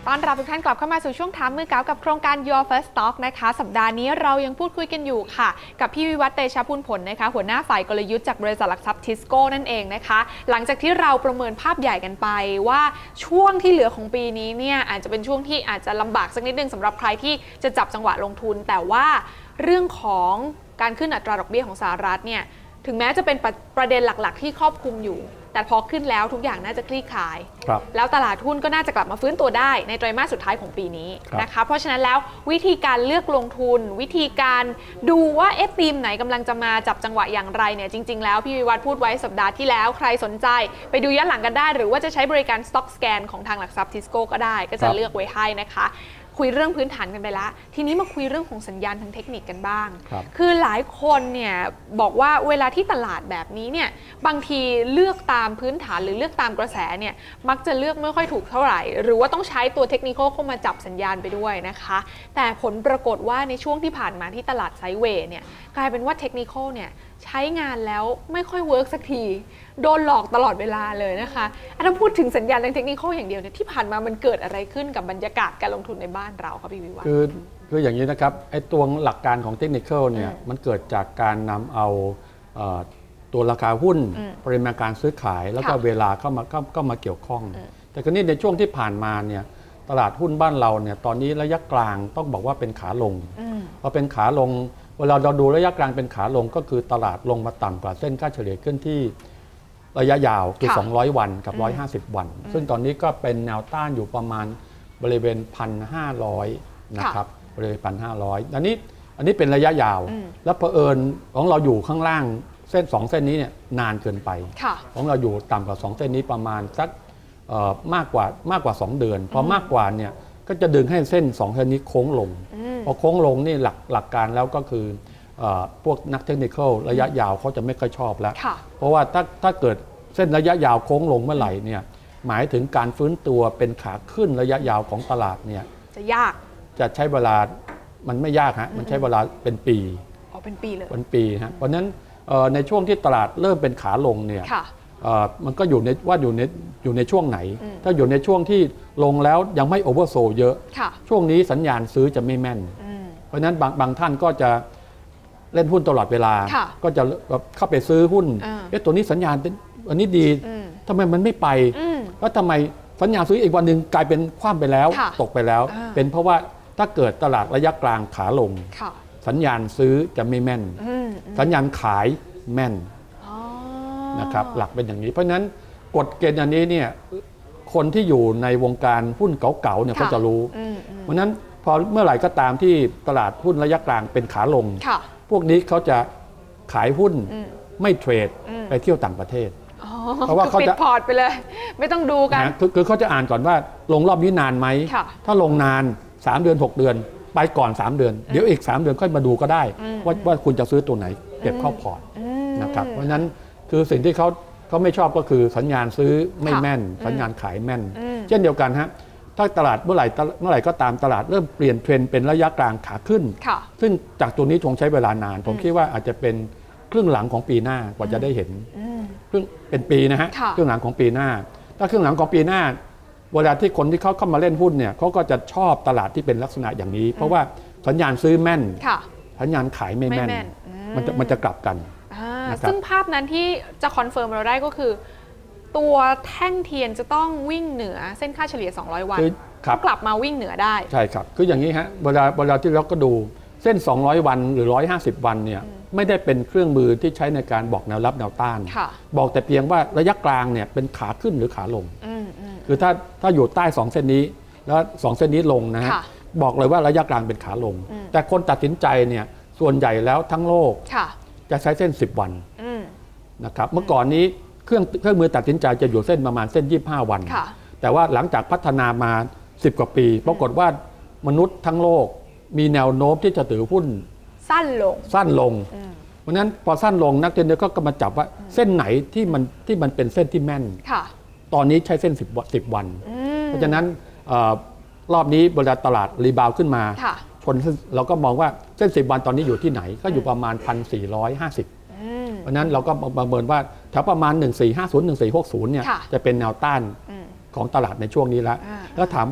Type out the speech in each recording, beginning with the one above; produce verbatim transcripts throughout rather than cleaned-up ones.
ต้อนรับทุกท่านกลับเข้ามาสู่ช่วงถามมือเก๋ากับโครงการ Your First Stock นะคะสัปดาห์นี้เรายังพูดคุยกันอยู่ค่ะกับพี่วิวัฒน์เตชะพูนผลนะคะหัวหน้าฝ่ายกลยุทธ์จากบริษัทหลักทรัพย์ทิสโก้นั่นเองนะคะหลังจากที่เราประเมินภาพใหญ่กันไปว่าช่วงที่เหลือของปีนี้เนี่ยอาจจะเป็นช่วงที่อาจจะลำบากสักนิดนึงสำหรับใครที่จะจับจังหวะลงทุนแต่ว่าเรื่องของการขึ้นอัตราดอกเบี้ยของสหรัฐเนี่ยถึงแม้จะเป็นประเด็นหลักๆที่ครอบคลุมอยู่แต่พอขึ้นแล้วทุกอย่างน่าจะคลี่คลายแล้วตลาดหุ้นก็น่าจะกลับมาฟื้นตัวได้ในไตรมาสสุดท้ายของปีนี้นะคะเพราะฉะนั้นแล้ววิธีการเลือกลงทุนวิธีการดูว่าเอ๊ะธีมไหนกำลังจะมาจับจังหวะอย่างไรเนี่ยจริงๆแล้วพี่วิวัฒน์พูดไว้สัปดาห์ที่แล้วใครสนใจไปดูย้อนหลังกันได้หรือว่าจะใช้บริการ Stock Scan ของทางหลักทรัพย์ทิสโก้ก็ได้ก็จะเลือกไว้ให้นะคะคุยเรื่องพื้นฐานกันไปแล้วทีนี้มาคุยเรื่องของสัญญาณทางเทคนิคกันบ้างคือหลายคนเนี่ยบอกว่าเวลาที่ตลาดแบบนี้เนี่ยบางทีเลือกตามพื้นฐานหรือเลือกตามกระแสเนี่ยมักจะเลือกไม่ค่อยถูกเท่าไหร่หรือว่าต้องใช้ตัวเทคนิคเข้ามาจับสัญญาณไปด้วยนะคะแต่ผลปรากฏว่าในช่วงที่ผ่านมาที่ตลาดไซด์เวย์เนี่ยกลายเป็นว่าเทคนิคเนี่ยใช้งานแล้วไม่ค่อยเวิร์กสักทีโดนหลอกตลอดเวลาเลยนะคะถ้าพูดถึงสัญญาณทางเทคนิคอย่างเดียวเนี่ยที่ผ่านมามันเกิดอะไรขึ้นกับบรรยากาศการลงทุนในบ้านเราครับพี่วิวัฒน์คือคืออย่างนี้นะครับไอ้ตัวหลักการของเทคนิคเนี่ยมันเกิดจากการนำเอาตัวราคาหุ้นปริมาณการซื้อขายแล้วก็เวลาเข้ามาก็มาเกี่ยวข้องแต่คราวนี้ในช่วงที่ผ่านมาเนี่ยตลาดหุ้นบ้านเราเนี่ยตอนนี้ระยะกลางต้องบอกว่าเป็นขาลงพอเป็นขาลงเวลาเราดูระยะกลางเป็นขาลงก็คือตลาดลงมาต่ำกว่าเส้นค่าเฉลี่ยขึ้นที่ระยะยาวคือสองร้อยวันกับหนึ่งร้อยห้าสิบวันซึ่งตอนนี้ก็เป็นแนวต้านอยู่ประมาณบริเวณ หนึ่งพันห้าร้อย นะครับบริเวณ หนึ่งพันห้าร้อย อันนี้อันนี้เป็นระยะยาวแล้วเผอิญของเราอยู่ข้างล่างเส้นสองเส้นนี้เนี่ยนานเกินไปของเราอยู่ต่ำกว่าสองเส้นนี้ประมาณสักมากกว่ามากกว่าสองเดือนพอมากกว่าเนี่ยก็จะดึงให้เส้นสองเส้นนี้โค้งลงพอโค้งลงนี่หลักหลักการแล้วก็คือพวกนักเทคนิคระยะยาวเขาจะไม่ค่อยชอบแล้วเพราะว่าถ้าถ้าเกิดเส้นระยะยาวโค้งลงเมื่อไหร่เนี่ยหมายถึงการฟื้นตัวเป็นขาขึ้นระยะยาวของตลาดเนี่ยจะยากจะใช้เวลามันไม่ยากฮะมันใช้เวลาเป็นปีอ๋อเป็นปีเลยเป็นปีฮะเพราะนั้นในช่วงที่ตลาดเริ่มเป็นขาลงเนี่ยมันก็อยู่ในว่าอยู่ในอยู่ในช่วงไหนถ้าอยู่ในช่วงที่ลงแล้วยังไม่โอเวอร์โซลเยอะช่วงนี้สัญญาณซื้อจะไม่แม่นเพราะนั้นบางบางท่านก็จะเล่นหุ้นตลอดเวลาก็จะเข้าไปซื้อหุ้นเอ๊ะตัวนี้สัญญาณอันนี้ดีทำไมมันไม่ไปแล้วทำไมสัญญาณซื้ออีกวันหนึ่งกลายเป็นคว่ำไปแล้วตกไปแล้วเป็นเพราะว่าถ้าเกิดตลาดระยะกลางขาลงสัญญาณซื้อจะไม่แม่นสัญญาณขายแม่นนะครับหลักเป็นอย่างนี้เพราะฉะนั้นกฎเกณฑ์อันนี้เนี่ยคนที่อยู่ในวงการหุ้นเก่าๆเนี่ยเขาจะรู้เพราะฉะนั้นพอเมื่อไหร่ก็ตามที่ตลาดหุ้นระยะกลางเป็นขาลงพวกนี้เขาจะขายหุ้นไม่เทรดไปเที่ยวต่างประเทศเพราะว่าเขาจะปิดพอร์ตไปเลยไม่ต้องดูกันคือเขาจะอ่านก่อนว่าลงรอบนี้นานไหมถ้าลงนานสามเดือนหกเดือนไปก่อนสามเดือนเดี๋ยวอีกสามเดือนค่อยมาดูก็ได้ว่าว่าคุณจะซื้อตัวไหนเก็บเข้าพอร์ตนะครับเพราะฉะนั้นคือสิ่งที่เขาเขาไม่ชอบก็คือสัญญาณซื้อไม่แม่นสัญญาณขายแม่นเช่นเดียวกันฮะถ้าตลาดเมื่อไหร่เมื่อไหร่ก็ตามตลาดเริ่มเปลี่ยนเทรนด์เป็นระยะกลางขาขึ้นซึ่งจากตัวนี้คงใช้เวลานานผมคิดว่าอาจจะเป็นครึ่งหลังของปีหน้ากว่าจะได้เห็นครึ่งเป็นปีนะฮะครึ่งหลังของปีหน้าถ้าครึ่งหลังของปีหน้าเวลาที่คนที่เขาเข้ามาเล่นหุ้นเนี่ยเขาก็จะชอบตลาดที่เป็นลักษณะอย่างนี้เพราะว่าสัญญาณซื้อแม่นสัญญาณขายไม่แม่นมันจะมันจะกลับกันซึ่งภาพนั้นที่จะคอนเฟิร์มเราได้ก็คือตัวแท่งเทียนจะต้องวิ่งเหนือเส้นค่าเฉลี่ยสองร้อยวันกลับมาวิ่งเหนือได้ใช่ครับคืออย่างนี้ฮะเวลาเวลาที่เราก็ดูเส้นสองร้อยวันหรือหนึ่งร้อยห้าสิบวันเนี่ยไม่ได้เป็นเครื่องมือที่ใช้ในการบอกแนวรับแนวต้านบอกแต่เพียงว่าระยะกลางเนี่ยเป็นขาขึ้นหรือขาลงคือถ้าถ้าอยู่ใต้สองเส้นนี้แล้วสองเส้นนี้ลงนะฮะบอกเลยว่าระยะกลางเป็นขาลงแต่คนตัดสินใจเนี่ยส่วนใหญ่แล้วทั้งโลกจะใช้เส้นสิบวันนะครับเมื่อก่อนนี้เครื่องเครื่องมือตัดสินใจจะอยู่เส้นประมาณเส้นยี่สิบห้าวันแต่ว่าหลังจากพัฒนามาสิบกว่าปีปรากฏว่ามนุษย์ทั้งโลกมีแนวโน้มที่จะถือหุ้นสั้นลงสั้นลงเพราะฉะนั้นพอสั้นลงนักเทรดเดอร์ก็มาจับว่าเส้นไหนที่มันที่มันเป็นเส้นที่แม่นตอนนี้ใช้เส้นสิบสิบวันเพราะฉะนั้นรอบนี้เวลาตลาดรีบาวขึ้นมาชนเราก็มองว่าเส้นสิบวันตอนนี้อยู่ที่ไหนก็อยู่ประมาณ หนึ่งพันสี่ร้อยห้าสิบ เพราะนั้นเราก็ประเมินว่าแถวประมาณหนึ่งพันสี่ร้อยห้าสิบ หนึ่งพันสี่ร้อยหกสิบเนี่ยจะเป็นแนวต้านของตลาดในช่วงนี้แล้วแล้วถามว่า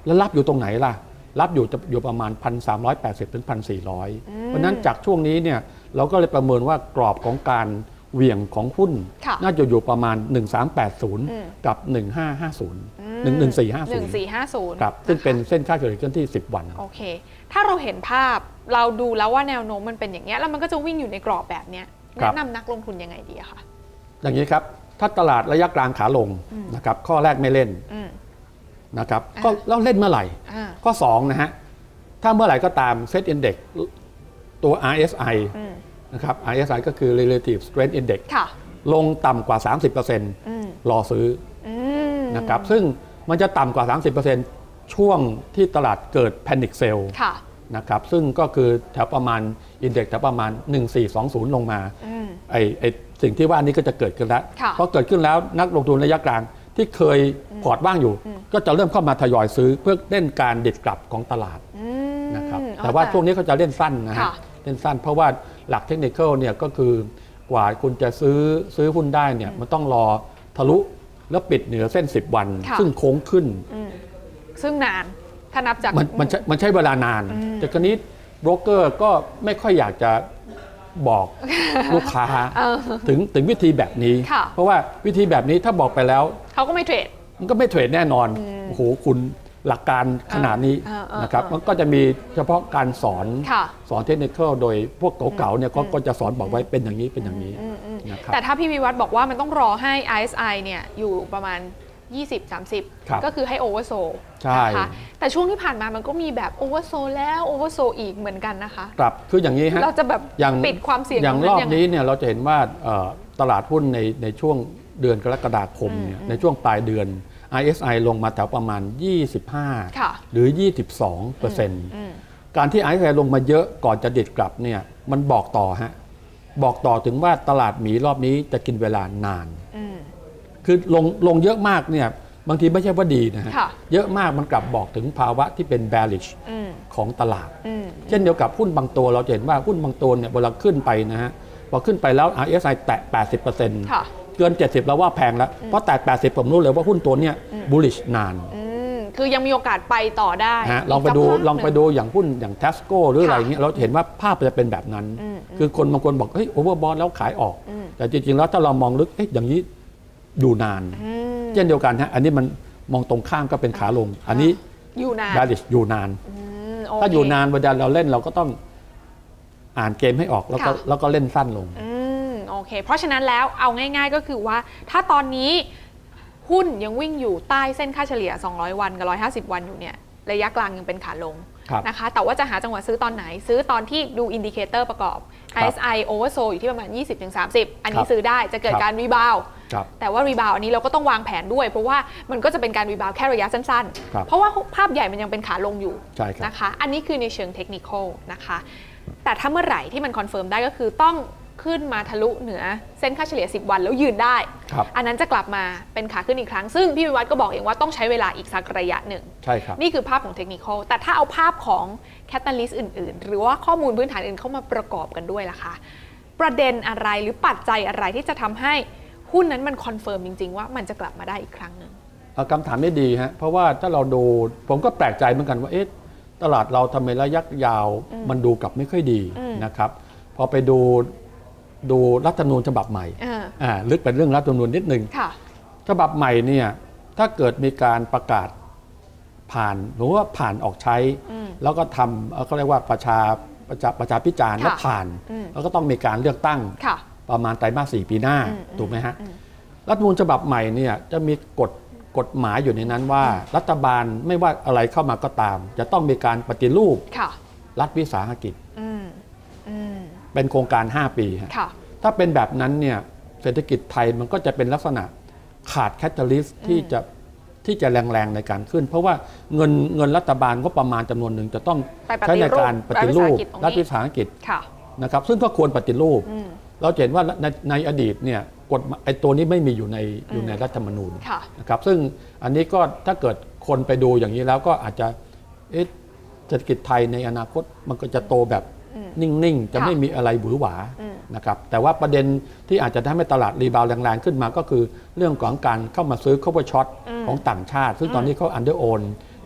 แล้วรับอยู่ตรงไหนล่ะรับอยู่จะอยู่ประมาณ หนึ่งพันสามร้อยแปดสิบ ถึง หนึ่งพันสี่ร้อย เพราะนั้นจากช่วงนี้เนี่ยเราก็เลยประเมินว่ากรอบของการเหวี่ยงของหุ้นน่าจะอยู่ประมาณหนึ่งพันสามร้อยแปดสิบกับหนึ่งพันห้าร้อยห้าสิบ หนึ่งพันสี่ร้อยห้าสิบหนึ่งพันสี่ร้อยห้าสิบครับซึ่งเป็นเส้นค่าเฉลี่ยเคลื่อนที่สิบวันโอเคถ้าเราเห็นภาพเราดูแล้วว่าแนวโน้มมันเป็นอย่างเงี้ยแล้วมันก็จะวิ่งอยู่ในกรอบแบบเนี้ยแนะนำนักลงทุนยังไงดีคะอย่างนี้ครับถ้าตลาดระยะกลางขาลงนะครับข้อแรกไม่เล่นนะครับก็แล้วเล่นเมื่อไหร่ข้อสองนะฮะถ้าเมื่อไหร่ก็ตามเซ็ตอินเด็กซ์ตัว อาร์ เอส ไอ นะครับ อาร์ เอส ไอ ก็คือ relative strength index ลงต่ำกว่า สามสิบเปอร์เซ็นต์ รอซื้อนะครับซึ่งมันจะต่ำกว่า สามสิบเปอร์เซ็นต์ ช่วงที่ตลาดเกิด panic sell นะครับซึ่งก็คือแถวประมาณ index แถวประมาณหนึ่งพันสี่ร้อยยี่สิบลงมาไอ้ไอ้สิ่งที่ว่านี้ก็จะเกิดขึ้นแล้วเพราะเกิดขึ้นแล้วนักลงทุนระยะกลางที่เคยพอร์ตว่างอยู่ก็จะเริ่มเข้ามาทยอยซื้อเพื่อเล่นการดิดกลับของตลาดนะครับแต่ว่าช่วงนี้เขาจะเล่นสั้นนะฮะเล่นสั้นเพราะว่าหลักเทคนิคเนี่ยก็คือกว่าคุณจะซื้อซื้อหุ้นได้เนี่ยมันต้องรอทะลุแล้วปิดเหนือเส้นสิบวันซึ่งโค้งขึ้นซึ่งนานถ้านับจากมันมันมันใช้เวลานานแต่คราวนี้โบรกเกอร์ก็ไม่ค่อยอยากจะบอกลูกค้าถึงถึงวิธีแบบนี้เพราะว่าวิธีแบบนี้ถ้าบอกไปแล้วเขาก็ไม่เทรดมันก็ไม่เทรดแน่นอนโอ้โหคุณหลักการขนาดนี้นะครับมันก็จะมีเฉพาะการสอนสอนเทคนิคโดยพวกเก่าๆเนี่ยก็จะสอนบอกไว้เป็นอย่างนี้เป็นอย่างนี้นะครับแต่ถ้าพี่วิวัฒน์บอกว่ามันต้องรอให้ อาร์ เอส ไอ เนี่ยอยู่ประมาณยี่สิบ สามสิบ ก็คือให้โอเวอร์โซลนะคะแต่ช่วงที่ผ่านมามันก็มีแบบโอเวอร์โซลแล้วโอเวอร์โซลอีกเหมือนกันนะคะครับคืออย่างนี้ฮะเราจะแบบปิดความเสี่ยงอย่างรอบนี้เนี่ยเราจะเห็นว่าตลาดหุ้นในในช่วงเดือนกรกฎาคมเนี่ยในช่วงปลายเดือน อาร์ เอส ไอ ลงมาแถวประมาณยี่สิบห้าหรือ ยี่สิบสองเปอร์เซ็นต์ การที่ อาร์ เอส ไอ ลงมาเยอะก่อนจะดิดกลับเนี่ยมันบอกต่อฮะบอกต่อถึงว่าตลาดหมีรอบนี้จะกินเวลานานคือลงลงเยอะมากเนี่ยบางทีไม่ใช่ว่าดีนะฮะเยอะมากมันกลับบอกถึงภาวะที่เป็น bearish ของตลาดเช่นเดียวกับหุ้นบางตัวเราจะเห็นว่าหุ้นบางตัวเนี่ยเวลาขึ้นไปนะฮะพอขึ้นไปแล้ว อาร์ เอส ไอ แตะ แปดสิบเปอร์เซ็นต์ เกินเจ็ดสิบแล้วว่าแพงแล้วเพราะแตะแปดสิบผมรู้เลยว่าหุ้นตัวเนี้ย bullish นานคือยังมีโอกาสไปต่อได้ลองไปดูลองไปดูอย่างหุ้นอย่าง Tesco หรืออะไรเงี้ยเราเห็นว่าภาพจะเป็นแบบนั้นคือคนบางคนบอกเฮ้ย overbought แล้วขายออกแต่จริงๆแล้วถ้าเรามองลึกเอ๊ะอย่างนี้อยู่นานเช่นเดียวกันฮะอันนี้มันมองตรงข้ามก็เป็นขาลงอันนี้อยู่นาน bearish อยู่นานถ้าอยู่นานเวลาเราเล่นเราก็ต้องอ่านเกมให้ออกแล้วก็แล้วก็เล่นสั้นลงโอเคเพราะฉะนั้นแล้วเอาง่ายๆก็คือว่าถ้าตอนนี้หุ้นยังวิ่งอยู่ใต้เส้นค่าเฉลี่ยสองร้อยวันกับหนึ่งร้อยห้าสิบวันอยู่เนี่ยระยะกลางยังเป็นขาลงนะคะแต่ว่าจะหาจังหวะซื้อตอนไหนซื้อตอนที่ดูอินดิเคเตอร์ประกอบ อาร์ เอส ไอ Oversold อยู่ที่ประมาณ ยี่สิบถึงสามสิบ อันนี้ซื้อได้จะเกิดการรีบาวด์แต่ว่ารีบาวด์อันนี้เราก็ต้องวางแผนด้วยเพราะว่ามันก็จะเป็นการรีบาวด์แค่ระยะสั้นๆเพราะว่าภาพใหญ่มันยังเป็นขาลงอยู่นะคะอันนี้คือในเชิงเทคนิคอลนะคะแต่ถ้าเมื่อไหร่ที่มันคอนเฟิร์มได้ก็คือต้องขึ้นมาทะลุเหนือเส้นค่าเฉลี่ยสิบวันแล้วยืนได้อันนั้นจะกลับมาเป็นขาขึ้นอีกครั้งซึ่งพี่วิวัฒน์ก็บอกเองว่าต้องใช้เวลาอีกสักระยะหนึ่งใช่ครับนี่คือภาพของเทคนิคอลแต่ถ้าเอาภาพของแคตตาลิสต์อื่นๆหรือว่าข้อมูลพื้นฐานอื่นเข้ามาประกอบกันด้วยล่ะคะประเด็นอะไรหรือปัจจัยอะไรที่จะทำให้หุ้นนั้นมันคอนเฟิร์มจริงๆว่ามันจะกลับมาได้อีกครั้งหนึ่งคำถามไม่ดีฮะเพราะว่าถ้าเราดูผมก็แปลกใจเหมือนกันว่าเอ๊ะตลาดเราทำไมระยะยาวมันดูกลับไม่ค่อยดีนะครับพอไปดูดูรัฐธรรมนูญฉบับใหม่อ่าลึกเป็นเรื่องรัฐธรรมนูญนิดนึงฉบับใหม่เนี่ยถ้าเกิดมีการประกาศผ่านหรือว่าผ่านออกใช้แล้วก็ทำเขาเรียกว่าประชาประชาประชาพิจารณ์แล้วผ่านแล้วก็ต้องมีการเลือกตั้งประมาณไตรมาสสี่ปีหน้าถูกไหมฮะรัฐธรรมนูญฉบับใหม่เนี่ยจะมีกฎกฎหมายอยู่ในนั้นว่ารัฐบาลไม่ว่าอะไรเข้ามาก็ตามจะต้องมีการปฏิรูปรัฐวิสาหกิจเป็นโครงการห้าปีถ้าเป็นแบบนั้นเนี่ยเศรษฐกิจไทยมันก็จะเป็นลักษณะขาดแคตตาลิสต์ที่จะที่จะแรงๆในการขึ้นเพราะว่าเงินเงินรัฐบาลก็ประมาณจำนวนหนึ่งจะต้องใช้ในการปฏิรูปรัฐวิสาหกิจนะครับซึ่งก็ควรปฏิรูปเราเห็นว่าในในอดีตเนี่ยกฎไอ้ตัวนี้ไม่มีอยู่ในอยู่ในรัฐธรรมนูญนะครับซึ่งอันนี้ก็ถ้าเกิดคนไปดูอย่างนี้แล้วก็อาจจะเศรษฐกิจไทยในอนาคตมันก็จะโตแบบนิ่งๆจะไม่มีอะไรหวือหวานะครับแต่ว่าประเด็นที่อาจจะทำให้ตลาดรีบาวด์แรงๆขึ้นมาก็คือเรื่องของการเข้ามาซื้อ cover short ของต่างชาติซึ่งตอนนี้เขา under own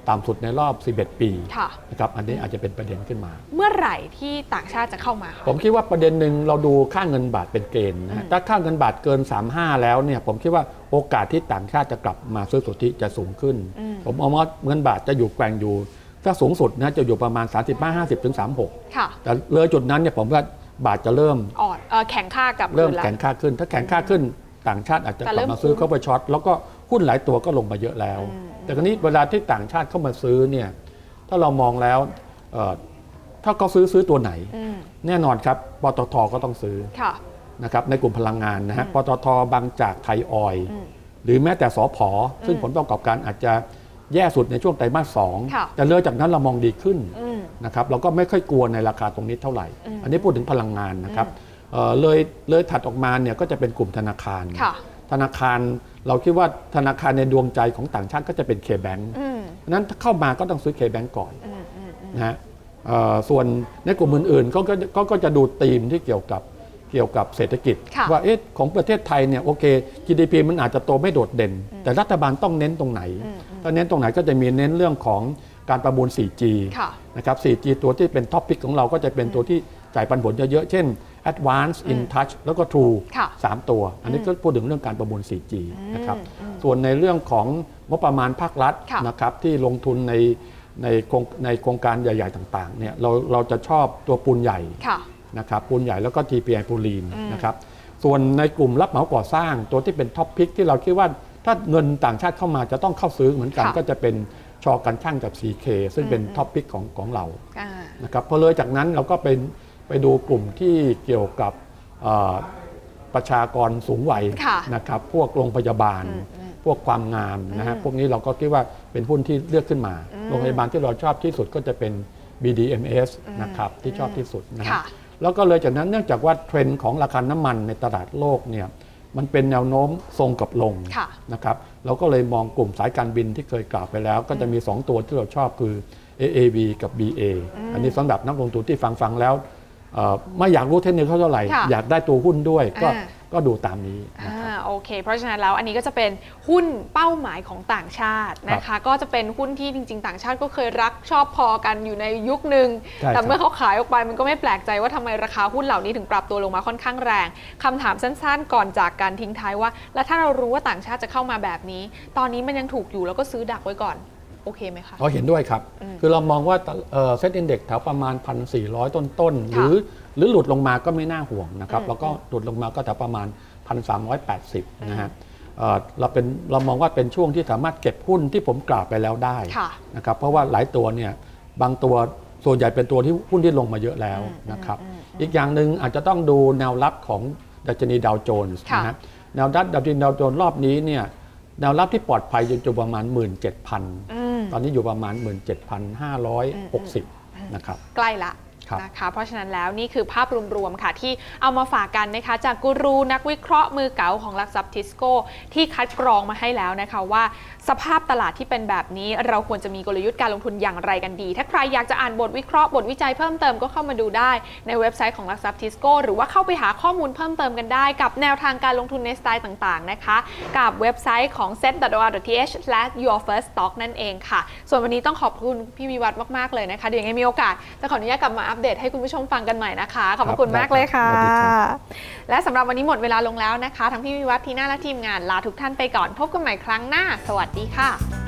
ต่ำสุดในรอบสิบเอ็ดปีค่ะนะครับอันนี้อาจจะเป็นประเด็นขึ้นมาเมื่อไหร่ที่ต่างชาติจะเข้ามาคะผมคิดว่าประเด็นหนึ่งเราดูค่าเงินบาทเป็นเกณฑ์นะฮะถ้าค่าเงินบาทเกินสามสิบห้าแล้วเนี่ยผมคิดว่าโอกาสที่ต่างชาติจะกลับมาซื้อสุทธิจะสูงขึ้นผมมองว่าเงินบาทจะอยู่แกว่งอยู่ถ้าสูงสุดนะจะอยู่ประมาณสามสิบห้า ห้าสิบถึงสามสิบหกค่ะแต่เลยจุดนั้นเนี่ยผมว่าบาทจะเริ่มอ่อนเอ่อแข็งค่ากับเริ่มแข็งค่าขึ้นถ้าแข็งค่าขึ้นต่างชาติอาจจะกลับมาซื้อเข้าไปช็อตแล้วก็หุ้นหลายตัวก็ลงมาเยอะแล้วแต่คราวนี้เวลาที่ต่างชาติเข้ามาซื้อเนี่ยถ้าเรามองแล้วถ้าเขาซื้อซื้อตัวไหนแน่นอนครับปตท.ก็ต้องซื้อนะครับในกลุ่มพลังงานนะฮะปตท.บางจากไทยออยล์หรือแม้แต่สผ.ซึ่งผลประกอบการอาจจะแย่สุดในช่วงไตรมาสสองแต่เลยจากนั้นเรามองดีขึ้นนะครับเราก็ไม่ค่อยกลัวในราคาตรงนี้เท่าไหร่อันนี้พูดถึงพลังงานนะครับเอ่อเลยเลยถัดออกมาเนี่ยก็จะเป็นกลุ่มธนาคารธนาคารเราคิดว่าธนาคารในดวงใจของต่างชาติก็จะเป็น K-Bank เพราะฉะนั้นถ้าเข้ามาก็ต้องซื้อ K-Bank ก่อนนะฮะส่วนในกลุ่มอื่นๆก็ก็ก็จะดูธีมที่เกี่ยวกับเกี่ยวกับเศรษฐกิจว่าเอ๊ะของประเทศไทยเนี่ยโอเค จี ดี พี มันอาจจะโตไม่โดดเด่นแต่รัฐบาลต้องเน้นตรงไหนถ้าเน้นตรงไหนก็จะมีเน้นเรื่องของการประมูล โฟร์จี นะครับ โฟร์จี ตัวที่เป็นท็อปพิกของเราก็จะเป็นตัวที่จ่ายปันผลเยอะๆเช่น Advance InTouch แล้วก็ True สามตัวอันนี้ก็พูดถึงเรื่องการประมูล โฟร์จี นะครับส่วนในเรื่องของงบประมาณภาครัฐนะครับที่ลงทุนในในโครงในโครงการใหญ่ๆต่างๆเนี่ยเราเราจะชอบตัวปูนใหญ่นะครับปูนใหญ่แล้วก็ ที พี ไอ ปูลีนนะครับส่วนในกลุ่มรับเหมาก่อสร้างตัวที่เป็นท็อปพิกที่เราคิดว่าถ้าเงินต่างชาติเข้ามาจะต้องเข้าซื้อเหมือนกันก็จะเป็นชอกันช่างกับ ซี เค ซึ่งเป็นท็อปพิกของของเรานะครับพอเลยจากนั้นเราก็เป็นไปดูกลุ่มที่เกี่ยวกับประชากรสูงวัยนะครับพวกโรงพยาบาลพวกความงามนะฮะพวกนี้เราก็คิดว่าเป็นหุ้นที่เลือกขึ้นมาโรงพยาบาลที่เราชอบที่สุดก็จะเป็น บี ดี เอ็ม เอส นะครับที่ชอบที่สุดนะฮะแล้วก็เลยจากนั้นเนื่องจากว่าเทรนด์ของราคาน้ำมันในตลาดโลกเนี่ยมันเป็นแนวโน้มทรงกับลงนะครับเราก็เลยมองกลุ่มสายการบินที่เคยกล่าวไปแล้วก็จะมีสองตัวที่เราชอบคือ เอ เอ วี กับ บี เอ อันนี้สำหรับนักลงทุนที่ฟังฟังแล้วไม่อยากรู้เทคนิคเท่าไหร่อยากได้ตัวหุ้นด้วยก็ก็ดูตามนี้นะครับโอเคเพราะฉะนั้นแล้วอันนี้ก็จะเป็นหุ้นเป้าหมายของต่างชาตินะคะก็จะเป็นหุ้นที่จริงๆต่างชาติก็เคยรักชอบพอกันอยู่ในยุคหนึ่งแต่เมื่อเขาขายออกไปมันก็ไม่แปลกใจว่าทำไมราคาหุ้นเหล่านี้ถึงปรับตัวลงมาค่อนข้างแรงคำถามสั้นๆก่อนจากการทิ้งท้ายว่าแล้วถ้าเรารู้ว่าต่างชาติจะเข้ามาแบบนี้ตอนนี้มันยังถูกอยู่แล้วก็ซื้อดักไว้ก่อนโอเคไหมคะเราเห็นด้วยครับคือเรามองว่าเซ็ตอินเด็กซ์แถวประมาณ หนึ่งพันสี่ร้อย ต้นๆหรือหรือหลุดลงมาก็ไม่น่าห่วงนะครับแล้วก็หลุดลงมาก็แถวประมาณ หนึ่งพันสามร้อยแปดสิบ นะฮะเราเป็นเรามองว่าเป็นช่วงที่สามารถเก็บหุ้นที่ผมกล่าวไปแล้วได้นะครับเพราะว่าหลายตัวเนี่ยบางตัวส่วนใหญ่เป็นตัวที่หุ้นที่ลงมาเยอะแล้วนะครับอีกอย่างหนึ่งอาจจะต้องดูแนวรับของดัชนีดาวโจนส์นะฮะแนวรับดัชนีดาวโจนส์รอบนี้เนี่ยแนวรับที่ปลอดภัยอยู่ประมาณ หนึ่งหมื่นเจ็ดพัน ตอนนี้อยู่ประมาณ หนึ่งหมื่นเจ็ดพันห้าร้อยหกสิบ นะครับใกล้ละนะคะเพราะฉะนั้นแล้วนี่คือภาพรวมๆค่ะที่เอามาฝากกันนะคะจากกูรูนักวิเคราะห์มือเก๋าของหลักทรัพย์ทิสโก้ที่คัดกรองมาให้แล้วนะคะว่าสภาพตลาดที่เป็นแบบนี้เราควรจะมีกลยุทธ์การลงทุนอย่างไรกันดีถ้าใครอยากจะอ่านบทวิเคราะห์บทวิจัยเพิ่มเติมก็เข้ามาดูได้ในเว็บไซต์ของหลักทรัพย์ทิสโก้หรือว่าเข้าไปหาข้อมูลเพิ่มเติมกันได้กับแนวทางการลงทุนในสไตล์ต่างๆนะคะกับเว็บไซต์ของ เซ็ต ดอท โอ อาร์ ดอท ที เอช สแลช ยูอร์ เฟิร์ส สต็อก นั่นเองค่ะส่วนวันนี้ต้องขอบคุณพี่วิวัฒน์มากๆเลยนะคะเดี๋ยวยังไงมีโอกาสจะขออนุญาตกลับมาอัปเดตให้คุณผู้ชมฟังกันใหม่นะคะขอบคุณมากเลยค่ะและสำหรับวันนี้หมดเวลาลงแล้วนะคะทั้งพี่วิวัฒน์ทีน่าและทีมงานลาทุกท่านไปก่อนพบกันใหม่ครั้งหน้าสวัสดีค่ะ